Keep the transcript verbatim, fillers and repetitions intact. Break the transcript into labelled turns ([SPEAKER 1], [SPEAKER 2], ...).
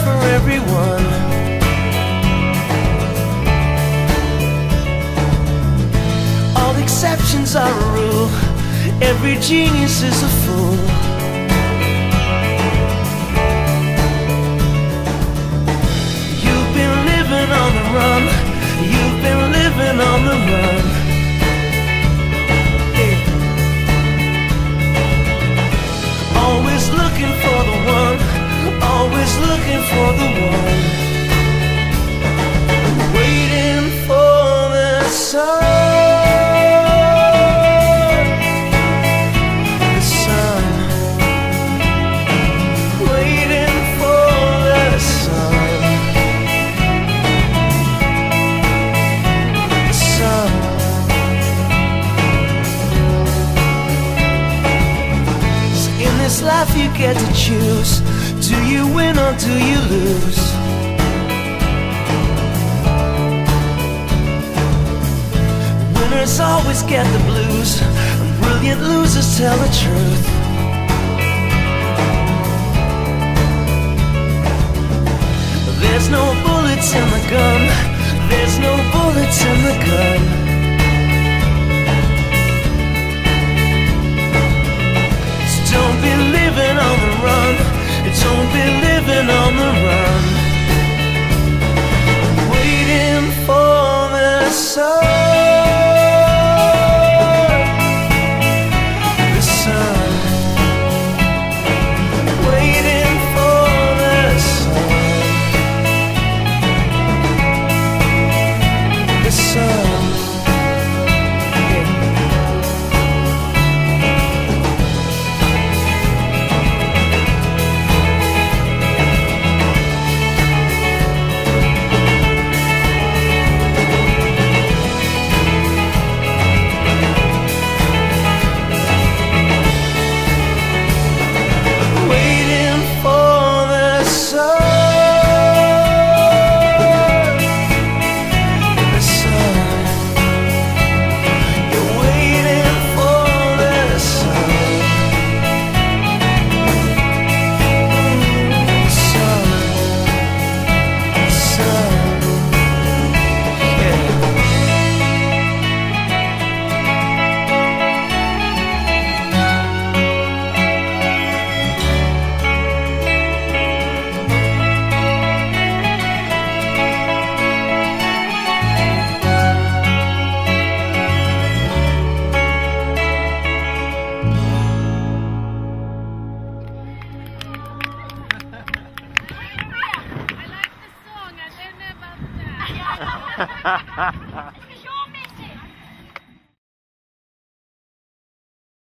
[SPEAKER 1] for everyone. All exceptions are a rule. Every genius is a fool. You've been living on the run. You've been living on the run. Always looking for the one, always looking for the one, waiting for the sun, the sun, waiting for the sun, the sun. In this life you get to choose. Do you win or do you lose? Winners always get the blues, and brilliant losers tell the truth. There's no bullets in the gun. There's no bullets in the gun. Don't be living on the run. Don't be living on the run. Waiting for the sun, the sun. Waiting for the sun, the sun.
[SPEAKER 2] Ha ha ha.